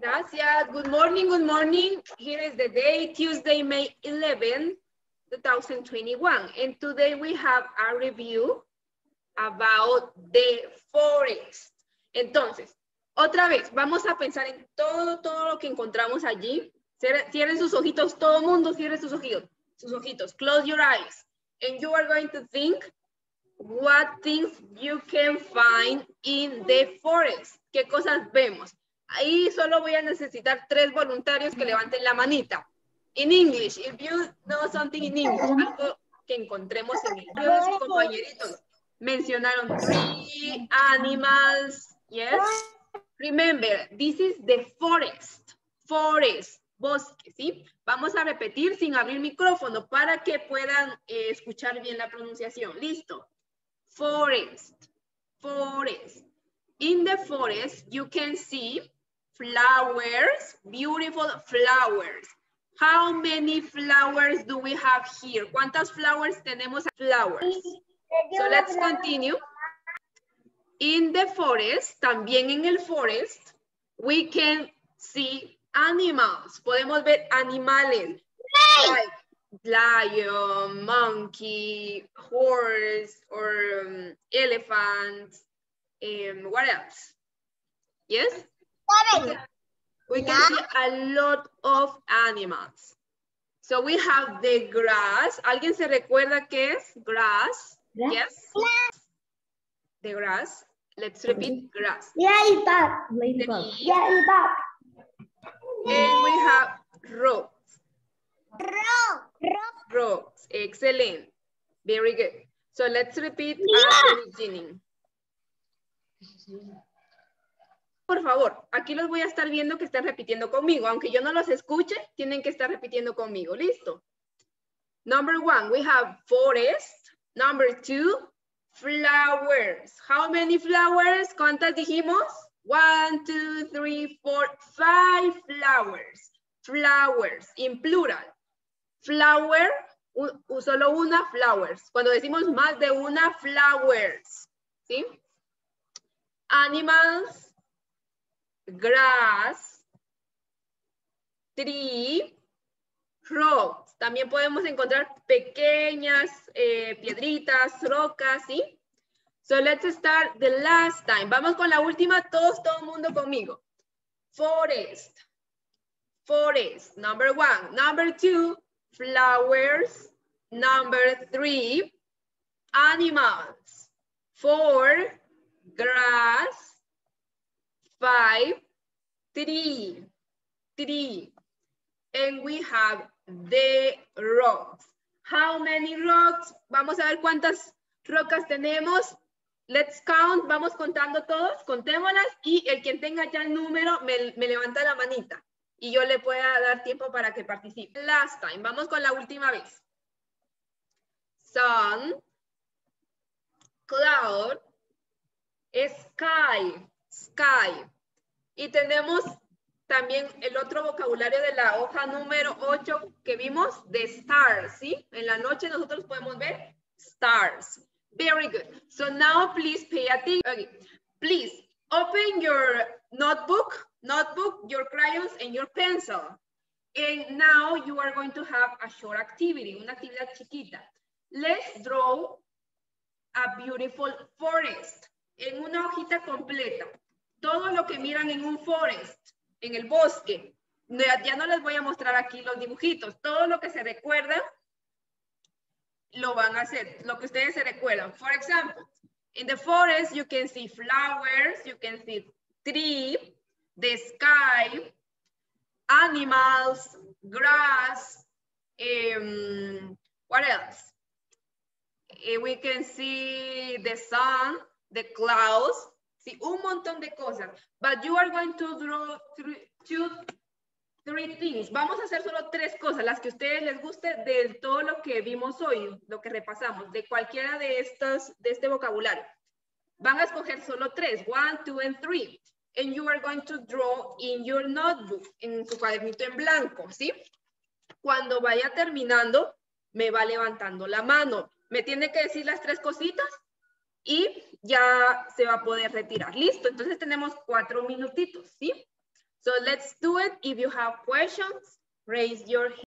Gracias. Good morning, good morning. Here is the day, Tuesday, May 11, 2021. And today we have a review about the forest. Entonces, otra vez, vamos a pensar en todo lo que encontramos allí. Cierren sus ojitos, todo el mundo cierre sus ojitos. Close your eyes. And you are going to think what things you can find in the forest. ¿Qué cosas vemos? Ahí solo voy a necesitar 3 voluntarios que levanten la manita. In English, if you know something in English, algo que encontremos en el libro de sus compañeritos. Mencionaron 3 animals, yes? Remember, this is the forest. Forest, bosque, ¿sí? Vamos a repetir sin abrir micrófono para que puedan escuchar bien la pronunciación. ¿Listo? Forest, forest. In the forest, you can see flowers, beautiful flowers. How many flowers do we have here? ¿Cuántas flowers tenemos? Flowers. So let's continue. In the forest, también en el forest, we can see animals. Podemos ver animales. Like lion, monkey, horse, or elephant. What else? Yes? We can see a lot of animals. So we have the grass. ¿Alguien se recuerda qué es? Grass. Yes? The grass. Let's repeat grass. Ladybug. And we have rocks. Rocks. Excellent. Very good. So let's repeat at the beginning. Por favor, aquí los voy a estar viendo que están repitiendo conmigo. Aunque yo no los escuche, tienen que estar repitiendo conmigo. ¿Listo? Number 1, we have forest. Number 2, flowers. How many flowers? ¿Cuántas dijimos? 1, 2, 3, 4, 5 flowers. Flowers, in plural. Flower, solo una, flowers. Cuando decimos más de una, flowers. ¿Sí? Animals, grass, tree, rocks. También podemos encontrar pequeñas piedritas, rocas, ¿sí? So let's start the last time. Vamos con la última, todo el mundo conmigo. Forest. Forest, number 1. Number 2, flowers. Number 3, animals. 4, grass. 5, tree. And we have the rocks. How many rocks? Vamos a ver cuántas rocas tenemos. Let's count. Vamos contando todos. Contémoslas. Y el quien tenga ya el número me levanta la manita. Y yo le pueda dar tiempo para que participe. Last time. Vamos con la última vez. Sun. Cloud. Sky. Y tenemos también el otro vocabulario de la hoja número 8 que vimos de stars, ¿sí? En la noche nosotros podemos ver stars. Very good. So now please pay attention. Okay. Please open your notebook, your crayons, and your pencil. And now you are going to have a short activity, una actividad chiquita. Let's draw a beautiful forest. En una hojita completa. Todo lo que miran en un forest, en el bosque. Ya no les voy a mostrar aquí los dibujitos. Todo lo que se recuerda, lo van a hacer. Lo que ustedes se recuerdan. For example, in the forest, you can see flowers, you can see tree, the sky, animals, grass, what else? We can see the sun, the clouds, sí, un montón de cosas. But you are going to draw three things. Vamos a hacer solo 3 cosas, las que a ustedes les guste de todo lo que vimos hoy, lo que repasamos, de cualquiera de este vocabulario. Van a escoger solo 3, 1, 2, and 3. And you are going to draw in your notebook, en su cuadernito en blanco, ¿sí? Cuando vaya terminando, me va levantando la mano. Me tiene que decir las 3 cositas y ya se va a poder retirar. Listo, entonces tenemos 4 minutitos, ¿sí? So let's do it. If you have questions, raise your hand.